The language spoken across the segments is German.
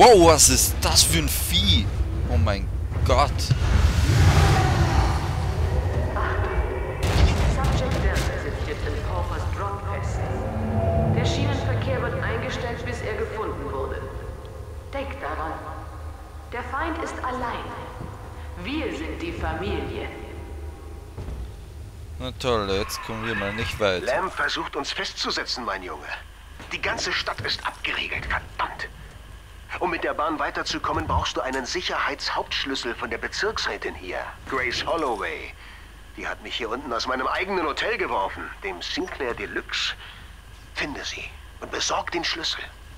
Wow, was ist das für ein Vieh? Oh mein Gott. Subject Delta sitzt jetzt in Paupers Drop fest. Der Schienenverkehr wird eingestellt, bis er gefunden wurde. Denk daran. Der Feind ist allein. Wir sind die Familie. Na toll, jetzt kommen wir mal nicht weit. Lamb versucht uns festzusetzen, mein Junge. Die ganze Stadt ist abgeriegelt, verdammt. Um mit der Bahn weiterzukommen, brauchst du einen Sicherheitshauptschlüssel von der Bezirksrätin hier, Grace Holloway. Die hat mich hier unten aus meinem eigenen Hotel geworfen, dem Sinclair Deluxe. Finde sie und besorg den Schlüssel.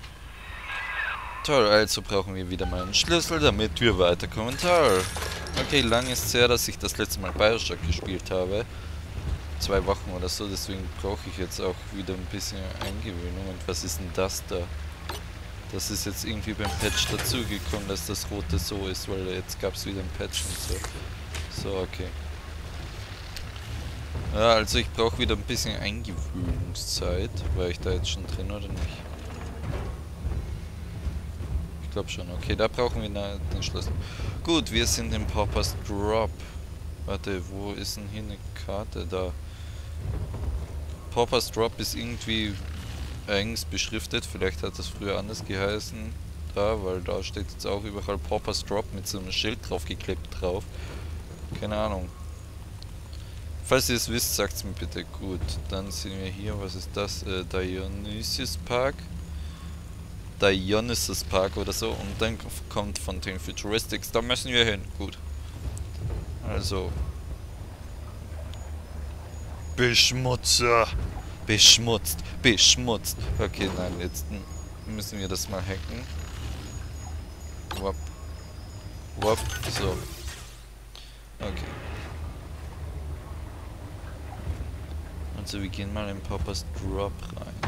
Toll, also brauchen wir wieder mal einen Schlüssel, damit wir weiterkommen. Toll. Okay, lang ist es her, dass ich das letzte Mal Bioshock gespielt habe. 2 Wochen oder so, deswegen brauche ich jetzt auch wieder ein bisschen Eingewöhnung. Und was ist denn das da? Das ist jetzt irgendwie beim Patch dazugekommen, dass das rote so ist, weil jetzt gab es wieder ein Patch und so. So, okay. Ja, also ich brauche wieder ein bisschen Eingewöhnungszeit. War ich da jetzt schon drin oder nicht? Ich glaube schon. Okay, da brauchen wir den Schlüssel. Gut, wir sind im Paupers Drop. Warte, wo ist denn hier eine Karte? Da. Paupers Drop ist irgendwie eigens beschriftet. Vielleicht hat das früher anders geheißen. Da, weil da steht jetzt auch überall Paupers Drop mit so einem Schild draufgeklebt drauf. Keine Ahnung. Falls ihr es wisst, sagt es mir bitte. Gut, dann sind wir hier. Was ist das? Dionysius Park. Dionysus Park oder so. Und dann kommt Fontaine Futuristics. Da müssen wir hin. Gut. Also. Beschmutzer. Beschmutzt. Beschmutzt. Okay, nein, jetzt müssen wir das mal hacken. Wop. Wop. So. Okay. Also wir gehen mal in Paupers Drop rein.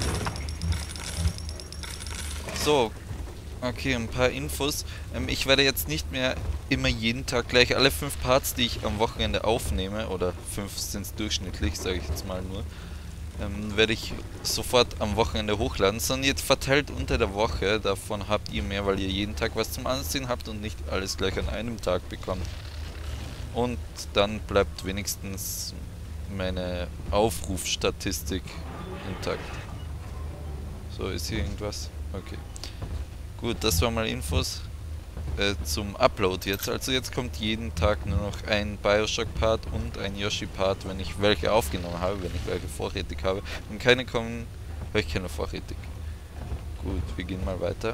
So. Okay, ein paar Infos. Ich werde jetzt nicht mehr immer jeden Tag gleich alle 5 Parts, die ich am Wochenende aufnehme, oder 5 sind es durchschnittlich, sage ich jetzt mal nur, werde ich sofort am Wochenende hochladen, sondern jetzt verteilt unter der Woche. Davon habt ihr mehr, weil ihr jeden Tag was zum Ansehen habt und nicht alles gleich an einem Tag bekommt. Und dann bleibt wenigstens meine Aufrufstatistik intakt. So, ist hier irgendwas? Okay. Gut, das war mal Infos zum Upload jetzt. Also jetzt kommt jeden Tag nur noch ein Bioshock-Part und ein Yoshi-Part, wenn ich welche aufgenommen habe, wenn ich welche vorrätig habe. Wenn keine kommen, habe ich keine vorrätig. Gut, wir gehen mal weiter.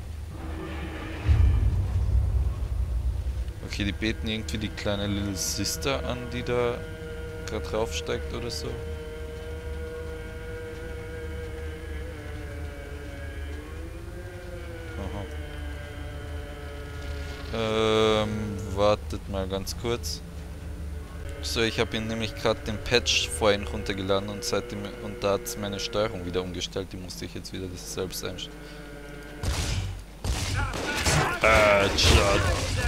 Okay, die beten irgendwie die kleine Little Sister an, die da gerade raufsteigt oder so. Wartet mal ganz kurz. So, ich habe ihn nämlich gerade den Patch vorhin runtergeladen und seitdem, und da hat es meine Steuerung wieder umgestellt. Die musste ich jetzt wieder das selbst einstellen. Shot.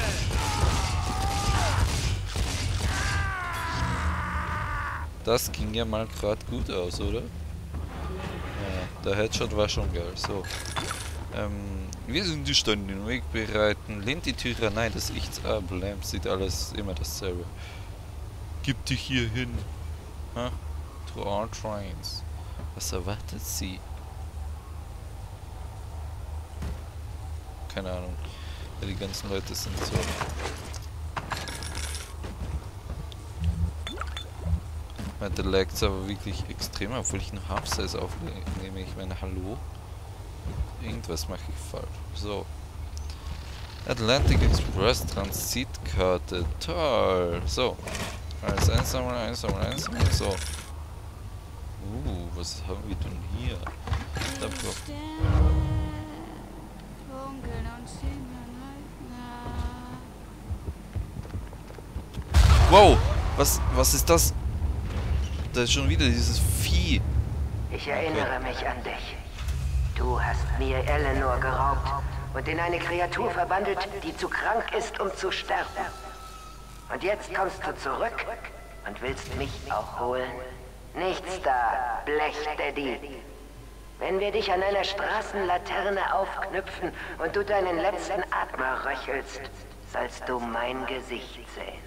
Das ging ja mal gerade gut aus, oder? Ja, der Headshot war schon geil. So. Wir sind die Stunden den Weg bereiten. Lehnt die Tür, nein, das Ichts ab. Lamp sieht alles immer dasselbe. Gib dich hier hin. Huh? To all trains. Was erwartet sie? Keine Ahnung. Ja, die ganzen Leute sind so. Heute laggt es aber wirklich extrem, obwohl ich noch Half-Size aufnehme. Ich meine, hallo? Irgendwas mache ich falsch. So. Atlantic Express Transitkarte. Toll. So. Alles einsammeln, einsammeln, einsammeln. So. Was haben wir denn hier? Da wow! Was ist das? Da ist schon wieder dieses Vieh. Ich erinnere mich an dich. Du hast mir Eleanor geraubt und in eine Kreatur verwandelt, die zu krank ist, um zu sterben. Und jetzt kommst du zurück und willst mich auch holen? Nichts da, Blech-Daddy. Wenn wir dich an einer Straßenlaterne aufknüpfen und du deinen letzten Atmer röchelst, sollst du mein Gesicht sehen.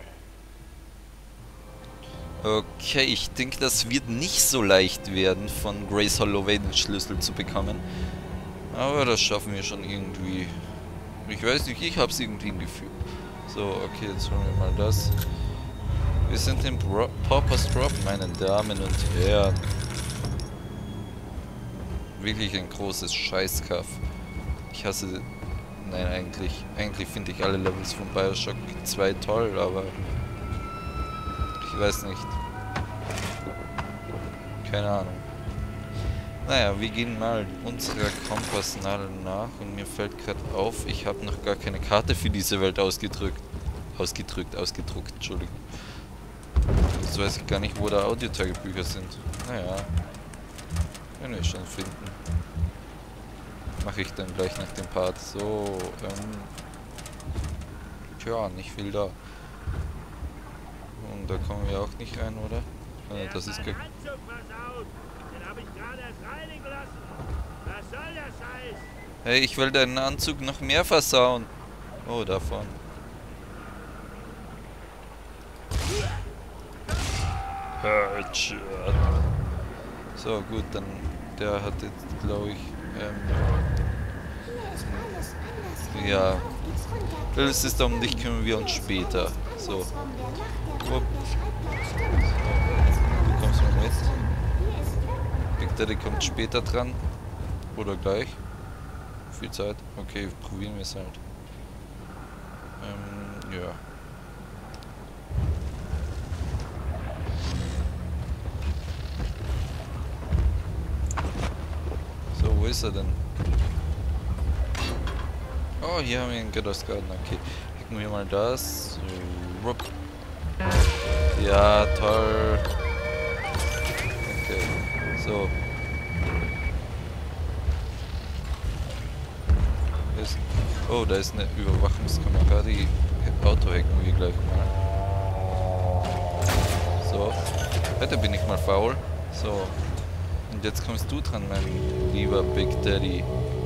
Okay, ich denke, das wird nicht so leicht werden, von Grace Holloway den Schlüssel zu bekommen. Aber das schaffen wir schon irgendwie. Ich weiß nicht, ich habe es irgendwie im Gefühl. So, okay, jetzt holen wir mal das. Wir sind im Pauper's Drop, meine Damen und Herren. Wirklich ein großes Scheißkaff. Ich hasse... Nein, eigentlich finde ich alle Levels von Bioshock 2 toll, aber... Ich weiß nicht. Keine Ahnung. Naja, wir gehen mal unserer Kompassnadel nach und mir fällt gerade auf, ich habe noch gar keine Karte für diese Welt ausgedruckt, Entschuldigung. Jetzt weiß ich gar nicht, wo da Audiotagebücher sind. Naja, können wir schon finden. Mache ich dann gleich nach dem Part. So, tja, nicht viel da. Und da kommen wir auch nicht rein, oder? Das ist gar... Hey, ich will deinen Anzug noch mehr versauen. Oh, davon. So, gut, dann... Der hat jetzt, glaube ich... ja. Das ist um dich kümmern wir uns später. So. Upp. Du kommst mal mit. Big Daddy kommt später dran. Oder gleich. Viel Zeit. Okay, probieren wir es halt. Ja. So, wo ist er denn? Oh, hier haben wir einen Ghetto's Garden. Okay, hacken wir mal das. Rupp. Ja, toll. Okay, so. Oh, da ist eine Überwachungskamera, die Auto hacken wir gleich mal. So. Heute bin ich mal faul. So. Und jetzt kommst du dran, mein lieber Big Daddy.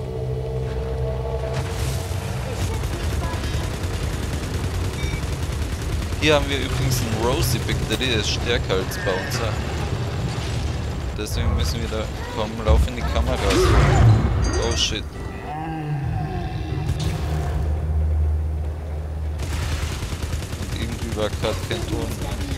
Hier haben wir übrigens einen Rosie Big Daddy, der ist stärker als Bouncer. Deswegen müssen wir da kommen, lauf in die Kamera. Oh shit. War gerade kein Ton.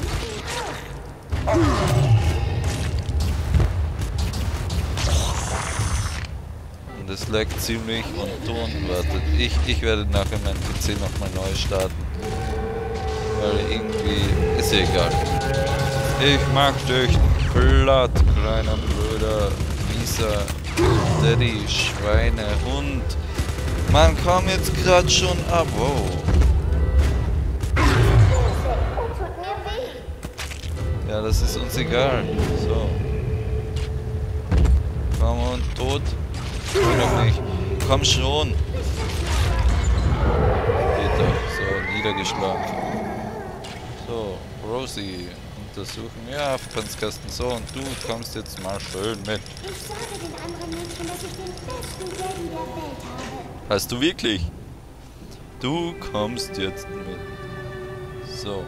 Und es laggt ziemlich und Ton wartet. Ich werde nachher meinen PC nochmal neu starten. Weil irgendwie ist ja egal. Ich mag dich platt, kleiner blöder, mieser Daddy, Schweine, Hund. Man kam jetzt gerade schon ab. Wow. Ja, das ist uns egal. So. Komm und tot. Will doch nicht. Komm schon. Geht doch. So, niedergeschlagen. So, Rosie untersuchen. Ja, Verpannskasten. So, und du kommst jetzt mal schön mit. Ich sage den anderen Menschen, dass ich den besten Daddy der Welt habe. Hast du wirklich? Du kommst jetzt mit. So.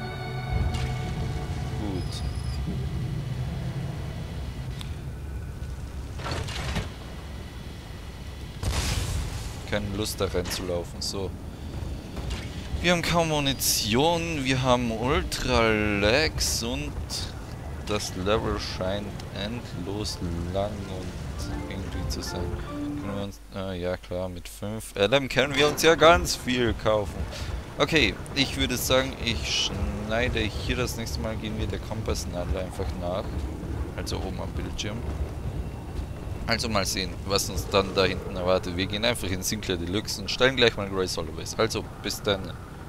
Keine Lust da reinzulaufen. So. Wir haben kaum Munition, wir haben Ultra Lags und das Level scheint endlos lang und irgendwie zu sein. Können wir uns. Ja klar, mit 5 LM können wir uns ja ganz viel kaufen. Okay, ich würde sagen, ich schneide hier das nächste Mal, gehen wir der Kompassnadel einfach nach. Also oben am Bildschirm. Also mal sehen, was uns dann da hinten erwartet. Wir gehen einfach in Sinclair Deluxe und stellen gleich mal Grace Holloway. Also bis dann.